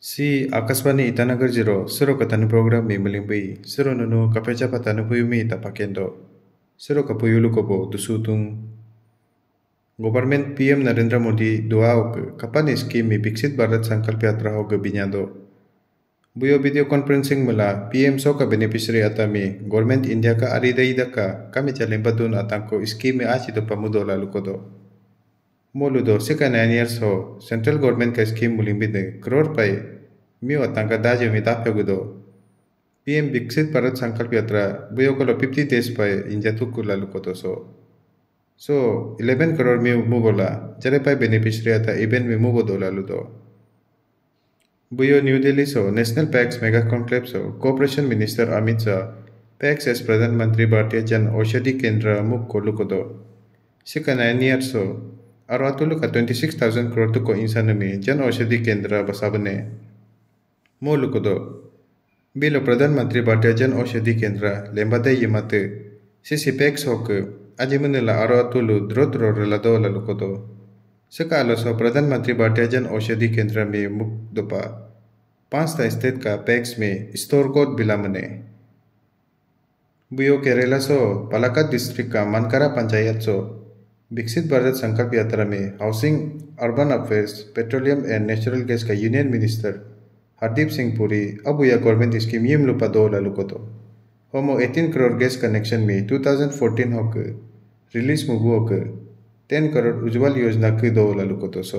Si Akaswani Itanagar Jiro, Suro Katanu program mi Milimbi, Suro Nunu Kapecha Patanu Puyumi Tapakendo, Suro Kapuyulu Kobo, Dusutung, Government PM Narendra Modi Duaok, Kapani scheme mi Bixit Bharat Sankalp Yatra Hoga Binyado. Buyo video conferencing mula PM so ka beneficiary atami Government India ka aridaida ka kami chalimbadun atangko scheme achito pamudola lukodo. Moludo sika 9 years ho central government ka scheme mulimbide crore pai mi atangka daje mi tapyagudo. PM Bixit Bharat Sankalp Yatra buyo kolo 50 days pai injatu lukodo so. So 11 crore mi mubola jare pai beneficiary ata even mi mubodola ludo. Buyo New Delhi so National PACS Mega Conclave so Cooperation Minister Amit Shah PACS as Pradhan Mantri Bharatiya Jan Aushadhi Kendra Muk Kolukodo. Sika 9 years so Arwatulu ka 26,000 crore to ko insanami Jan Aushadhi Kendra basabane. Molukodo. Bilo Pradhan Mantri Bharatiya Jan Aushadhi Kendra lembada yimate sisi PACS hok ajimunela Arwatulu drotro relado lalukodo. Sika aloso Pradhan Mantri Bharatiya Jan Aushadhi Kendra में मुख दोपा 5 state का PACS में store code बिलामने बुयो केरला सो पलाकाड district का मनकारा पंचायत सो विकसित भारत संकल्प यात्रा में housing urban affairs petroleum and natural gas का यूनियन मिनिस्टर हरदीप सिंह पुरी अब यह गवर्नमेंट स्कीम यम लुपा दो लुकोतो होमो 18 करोड़ गैस कनेक्शन में 2014 होक रिलीज मुगु होक 10 करोड़ उज्जवल योजना की दो लुकोतो सो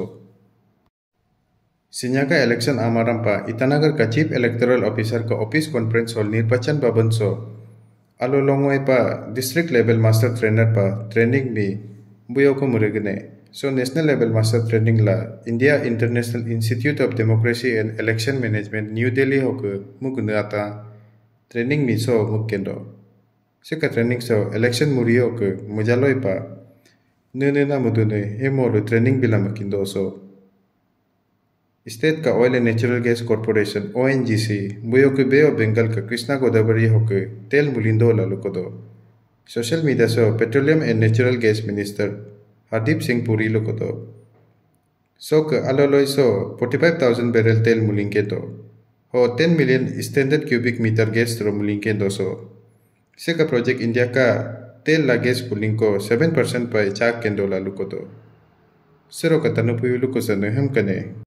Sinyaka election amarampa Itanagar ka chief electoral officer ka office conference hall निर्वाचन भवन सो अलो लोंगोय पा district level master trainer पा training mi buyo ko muregने so national level master training la India International Institute of Democracy and Election Management New Delhi hok mugna ata training mi so mukendo se ka training so election muriyo ko mujaloi pa nene mudune hemolo training bilamakindo so state का oil and natural gas corporation ONGC बुयो के बे of Bengal का कृष्णा गोदावरी होके तेल मुलिंदो लालुकोदो social media से petroleum and natural gas minister Hardeep Singh Puri लुकोदो सो के अलोलोय सो 45,000 बैरल तेल मुलिंगे तो हो 10 million standard cubic metre gas तो मुलिंगे दो सो से का प्रोजेक्ट इंडिया का तेल ला गैस पुलिंग को 7% पर चाक केंदो लालुकोदो सिरो का तनुपुयु लुको सने हम कने